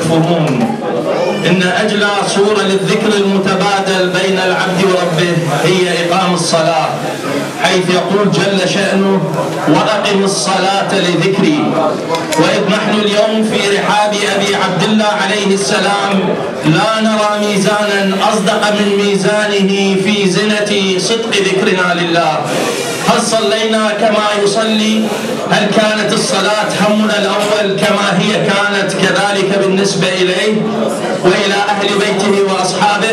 يكفرون. إن أجلى صورة للذكر المتبادل بين العبد وربه هي إقام الصلاة، حيث يقول جل شأنه: وأقم الصلاة لذكري. وإذ نحن اليوم في رحاب أبي عبد الله عليه السلام لا نرى ميزانا أصدق من ميزانه في زنة صدق ذكرنا لله. هل صلينا كما يصلي؟ هل كانت الصلاة همنا الأول كما هي كانت كذلك بالنسبة إليه وإلى أهل بيته وأصحابه؟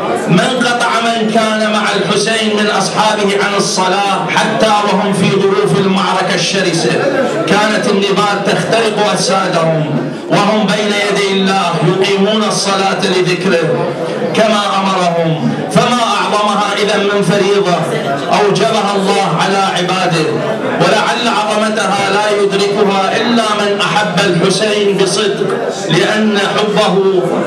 من قطع من كان مع الحسين من أصحابه عن الصلاة حتى وهم في ظروف المعركة الشرسة، كانت النبال تخترق أجسادهم وهم بين يدي الله يقيمون الصلاة لذكره كما أمرهم. فما أعظمها إذا من فريضة أوجبها الله على عباده، ولعل عظمتها لا يدركها إلا من أحب الحسين بصدق، لأن حبه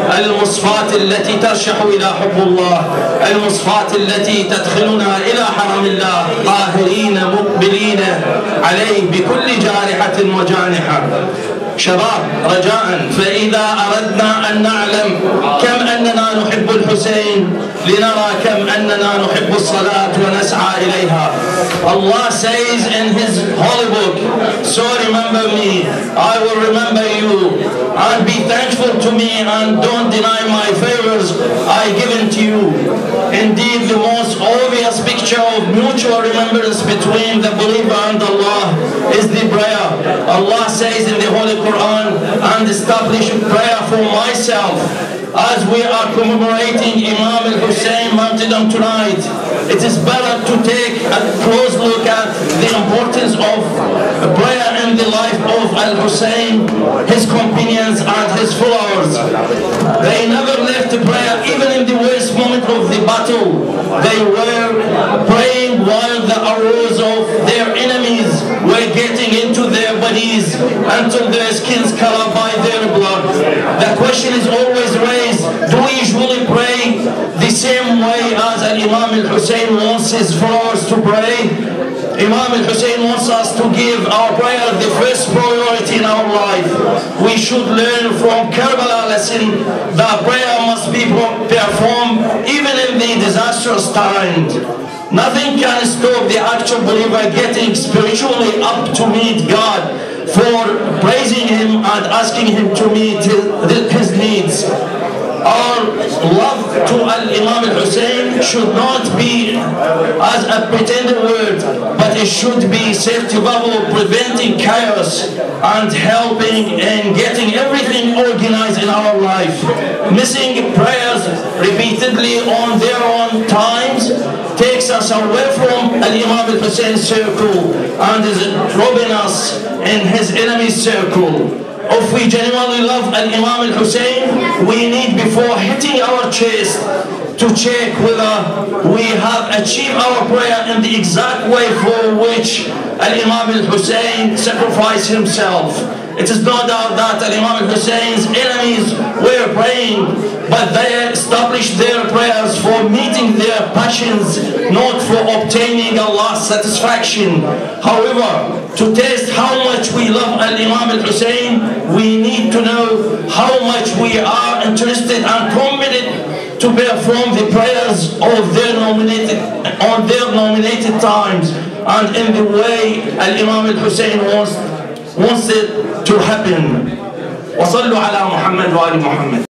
المصفاة التي ترشح إلى حب الله، المصفاة التي تدخلنا إلى حرم الله طاهرين مقبلين عليه بكل جارحة وجانحة. شباب، رجاء، فإذا أردنا أن نعلم كم أننا نحب الحسين لنرى كم أننا نحب الصلاة ونسعى إليها. Allah says in His holy book, so remember me, I will remember you, and be thankful to me and don't deny my favors I given to you. Indeed, the most obvious picture of mutual remembrance between the believer and Allah is the prayer. Allah says in the Holy Quran, and establish prayer for myself. As we are commemorating Imam al-Hussein martyrdom tonight, it is better to take a close look at the importance of prayer in the life of al-Hussein, his companions and his followers. They never left prayer even in the worst moment of the battle. They were praying while the arrows of their enemies were getting into their bodies until their skins colored by their blood. The question is always raised, do we usually pray the same way as Imam al-Hussein wants his followers to pray? Imam al-Hussein wants us to give our prayer the first priority in our life. We should learn from Karbala lesson that prayer must be performed even in the disastrous times. Nothing can stop the actual believer getting spiritually up to meet God for praising Him and asking Him to meet his needs. Our love to Imam al-Hussein should not be as a pretended word, but it should be safety bubble, preventing chaos and helping in getting everything organized in our life. Missing prayers repeatedly on their own times takes us away from Imam al-Hussein's circle and is robbing us in his enemy's circle. If we genuinely love Imam al-Hussein, we need, before hitting our chest, to check whether we have achieved our prayer in the exact way for which Imam al-Hussein sacrificed himself. It is no doubt that Imam al-Hussein's enemies were praying, but they established their prayers for meeting their passions, not for obtaining Allah's satisfaction. However, to test how much we love Imam al-Hussein, we need to know how much we are interested and committed to perform the prayers of their nominated times and in the way Imam al-Hussein wants it to happen. وصلوا على محمد وآل محمد.